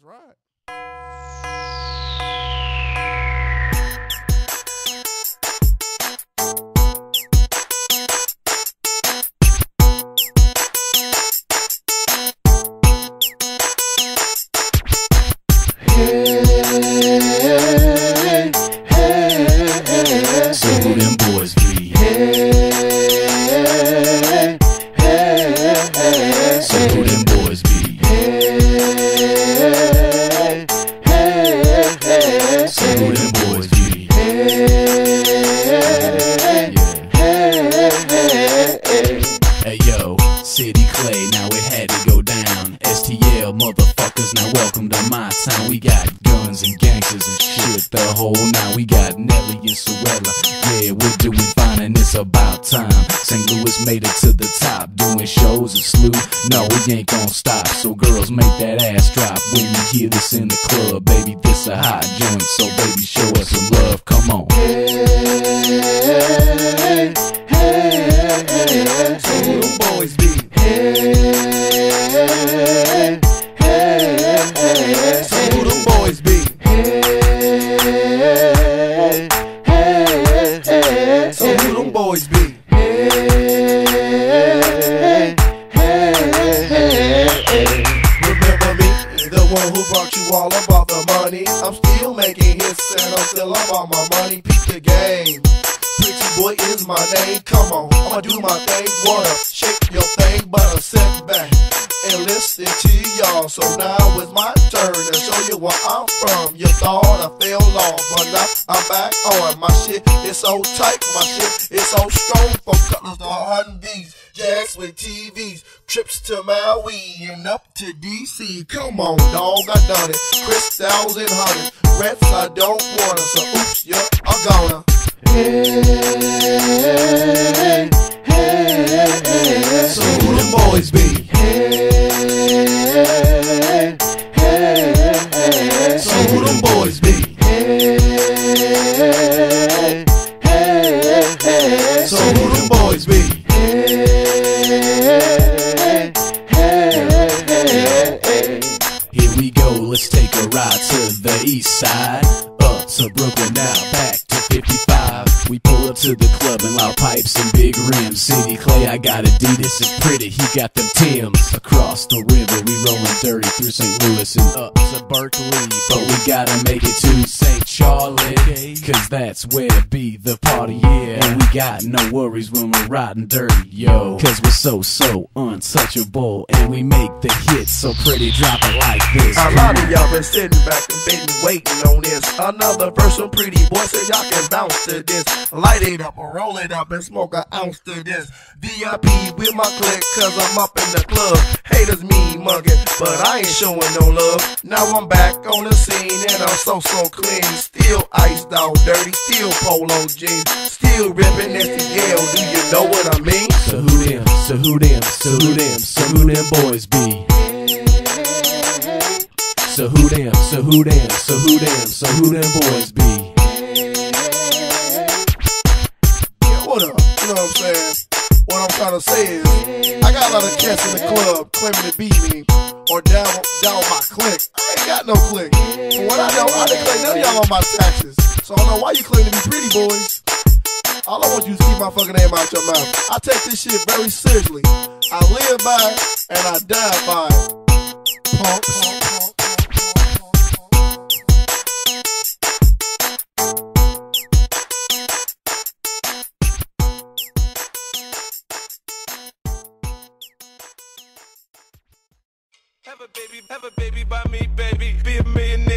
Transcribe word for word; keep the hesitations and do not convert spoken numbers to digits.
right. Hey, hey, hey, so who them boys be? Hey, hey, hey, so who them boys be? Hey, hey, hey, so who them boys be? Hey, hey, hey, hey, yo, City Clay, now it had to go down. S T L motherfuckers, now welcome to my town. We got guns and gangsters and shit, the whole nine. We got Nelly and Sorella, yeah, we're doing fine and it's about time. Saint Louis made it to the top, doing shows and slew. No, we ain't gon' stop, so girls make that ass drop. When you hear this in the club, baby, this a hot joint. So baby, show us some love, come on. Hey, hey, hey, hey, so who them boys be? Hey, hey, hey, so who them boys be? Hey, hey, hey, so who them boys be? Hey, hey, hey, hey. Remember me, the one who brought you all about the money. I'm still making hits and I'm still about my money. Peep the game. Pretty boy is my name. Come on, I'ma do my thing. Wanna shake your thing, but I sit back and listen to y'all. So now it's my turn to show you where I'm from. You thought I fell off, but now I'm back on. My shit is so tight, my shit is so strong. From Cutlass to hunting bees, jacks with T Vs, trips to Maui and up to D C. Come on, dog, I done it. Crystals and hundreds, rents I don't want it. So oops, yeah, I'm gonna. Hey, hey, hey, so who them boys be? Hey, hey, hey, so who them boys be? Hey, hey, hey, so who them boys be? Hey, hey, hey, here we go, let's take a ride to the east side, up to Brooklyn, now back to fifty-five. We pull up to the club and loud pipes and big rims. City Clay, I got Adidas, it's pretty, he got them Timbs. Across the river, we rollin' dirty through Saint Louis and up to Berkeley. But we gotta make it to Saint Charlie, cause that's where be the party, yeah. And we got no worries when we're riding dirty, yo. Cause we're so, so untouchable, and we make the hits so pretty, drop it like this. A lot of y'all been sitting back and been waiting on this. Another verse from Pretty Boy says y'all can bounce to this. Light it up or roll it up and smoke an ounce to this. V I P with my clique cause I'm up in the club. Haters mean mugging, but I ain't showing no love. Now I'm back on the scene and I'm so so clean. Still iced out dirty, still polo jeans, still ripping S T L, do you know what I mean? So who them, so who them, so who them, so who them boys be? So who them, so who them, so who them, so who them boys be? Yeah, what up? You know what I'm saying? What I'm trying to say is, I got a lot of cats in the club claiming to be me, or down down my clique. I ain't got no clique. From what I know, I didn't claim none of y'all on my taxes. So I don't know why you claim to be pretty boys. All I want you to keep my fucking name out your mouth. I take this shit very seriously. I live by it, and I die by it. Punk, punk, punk. Have a baby, have a baby by me, baby. Be a millionaire.